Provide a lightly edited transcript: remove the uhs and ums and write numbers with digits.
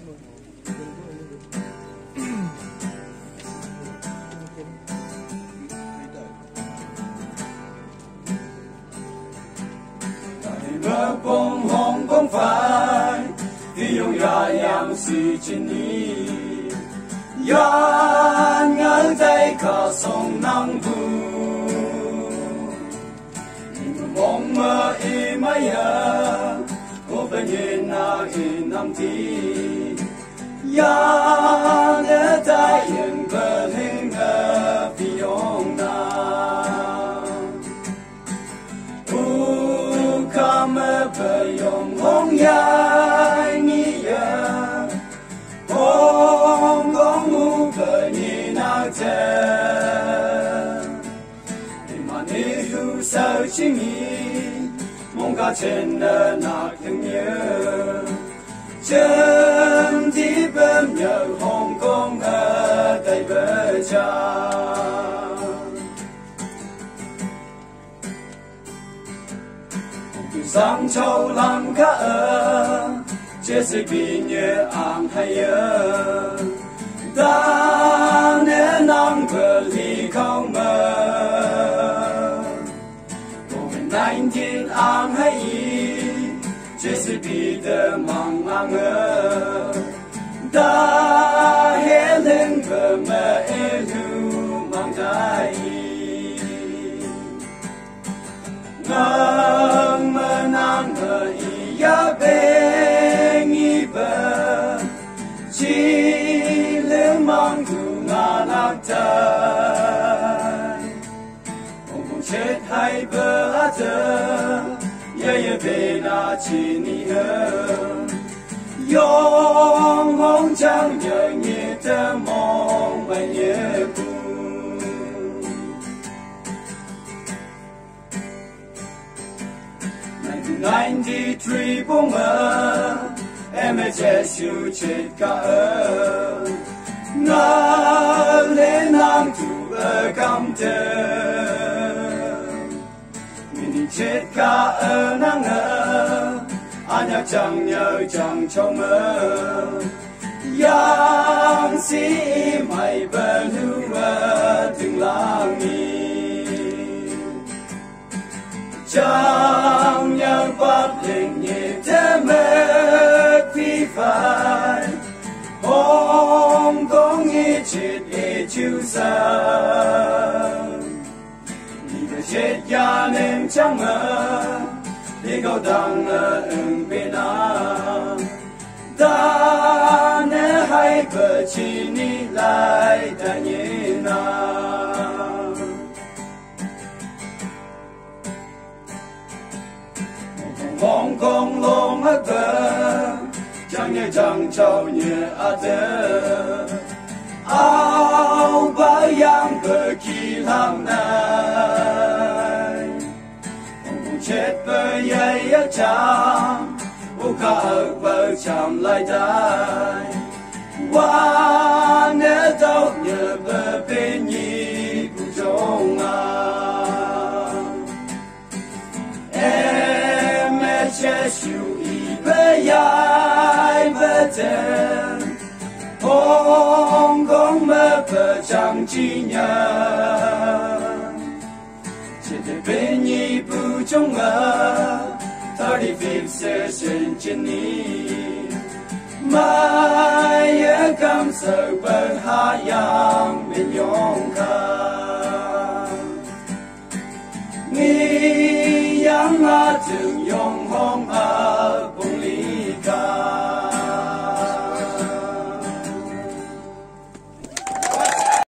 Mơ bông hồng không phải vì dùng ra yang si trên đi yang ngỡ tay cả sông nắng bu mong mơ im mây à cô bên nhìn na in nam ti yang ngỡ tay yên bờ hình ở vì ông na mơ bờ yong hong ya ni ya hong gong mu bờ ni na te ni ma ni hu sao chi ni mong ca chen na na thương nhớ chân đi bên nhờ hong gong ở tay bờ cha sang châu làm cả ở chia sẻ vì nhớ ang hay ở ta nên nắng vừa ly không mơ COVID-19 ang hay chia sẻ vì đỡ mang ang ở ta hết lên vừa mơ elu mang trái ngang mơ nang hờ ya bê nghi bờ chỉ lên mang thu ngà lạc tay ông chết hay bờ á tơ ye bê na chỉ ni hờ yong hong chẳng nhớ nhẹ tơ mong bay nhẹ cu 93 bông mơ em che siêu chết cả ở ngã lên nam thu ở cam tơ mình chết cả ở nắng ở anh nhắc chẳng nhớ chẳng trong mơ yang si mày bên hưu ở từng làng mi chẳng nhớ bắt lên nhẹ thế mệt phi phải hôm có nghe chết để chiêu xa đi về chết ya nên chẳng mơ đi câu đằng ở bên nào ta nè hay vợ chỉ ni lại ta nhẹ nào mong con long ở bờ chẳng nhẹ chẳng trâu nhẹ ở đây áo ba yang bờ kỳ làm này ông chết bờ dây ở chạm ô cả ở bờ chạm lại đây qua nè đâu nhớ bờ bên nhị cũng trong Jesu ibe yai beten Hong Kong mơ bờ chẳng chi nhân Chỉ để bên nhị bù trong ngờ 35 sẽ sinh trên ní Mai ở cảm sợ bờ hạ yang bên yong khá Nghi yang ngã thường yong hong